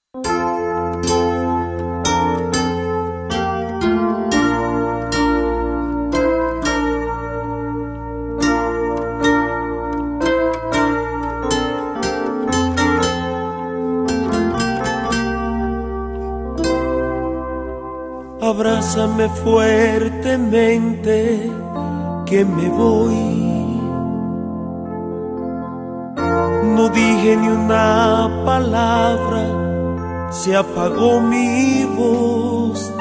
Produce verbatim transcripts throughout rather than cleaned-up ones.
Abrázame fuertemente, que me voy. No dije ni una palabra, se apagó mi voz.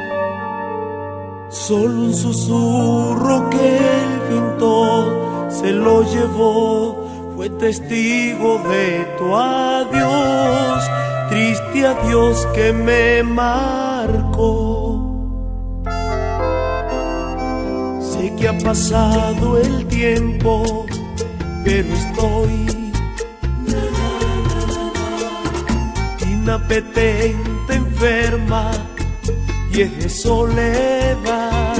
Solo un susurro que el viento se lo llevó, fue testigo de tu adiós, triste adiós que me marcó. Sé que ha pasado el tiempo, pero estoy inapetente, enferma y es de soledad,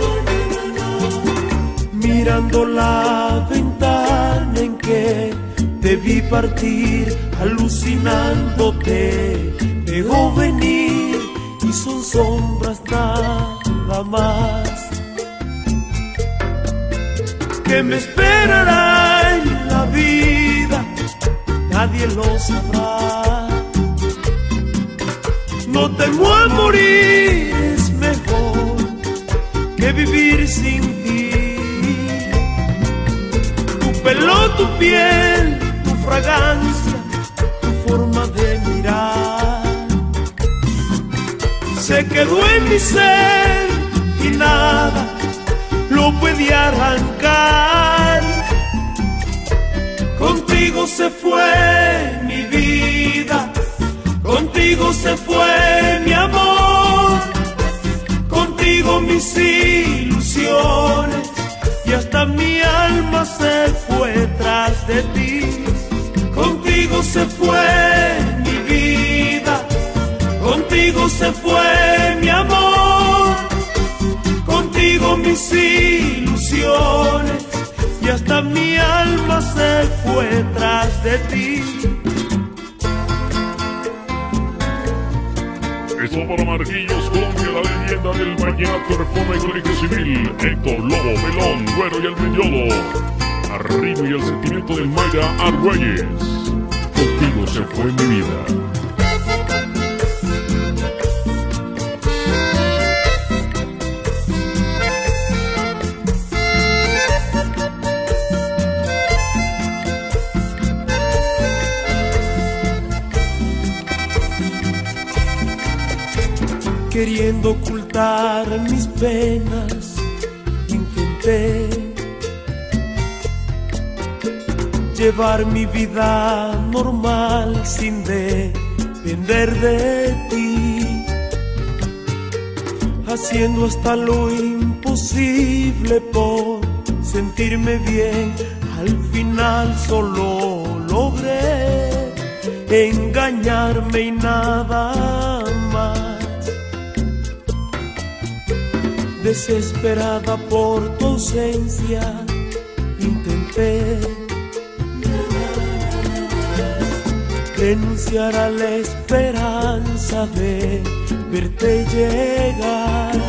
mirando la ventana en que te vi partir, alucinándote, veo venir y son sombras nada más. ¿Qué me esperará en la vida? Nadie lo sabrá. No temo a morir, es mejor que vivir sin ti. Tu pelo, tu piel, tu fragancia, tu forma de mirar se quedó en mi ser y nada lo puede arrancar. Contigo se fue mi vida, contigo se fue mi amor, contigo mis ilusiones y hasta mi alma se fue tras de ti. Contigo se fue mi vida, contigo se fue mi amor, contigo mis ilusiones y hasta mi alma se fue tras de ti. Eso para Marquillos, Colombia, la leyenda del vallenato, reforma y colegio civil. Héctor Lobo, Pelón, Güero y el Meñodo. Arriba y el sentimiento del Mayra Argüelles. Contigo se fue mi vida. Queriendo ocultar mis penas, intenté llevar mi vida normal sin depender de ti, haciendo hasta lo imposible por sentirme bien. Al final solo logré engañarme y nada más. Desesperada por tu ausencia, intenté renunciar a la esperanza de verte llegar.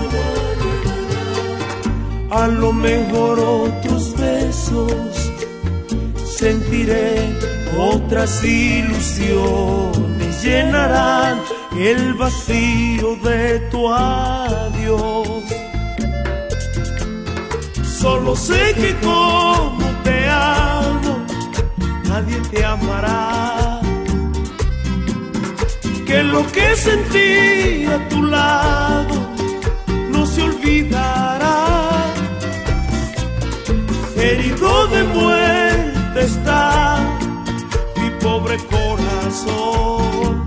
A lo mejor otros besos sentiré, otras ilusiones llenarán el vacío de tu adiós. Solo sé que como te amo, nadie te amará. Que lo que sentí a tu lado no se olvidará. Herido de muerte está mi pobre corazón.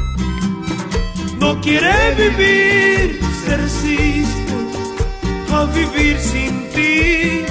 No quiere vivir, se resiste a vivir sin ti.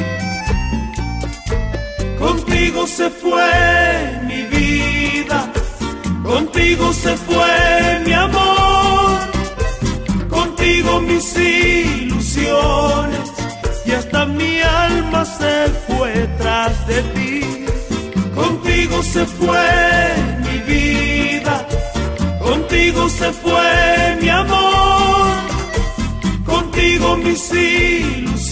Contigo se fue mi vida, contigo se fue mi amor, contigo mis ilusiones y hasta mi alma se fue tras de ti. Contigo se fue mi vida, contigo Contigo se fue mi amor, contigo mis ilusiones.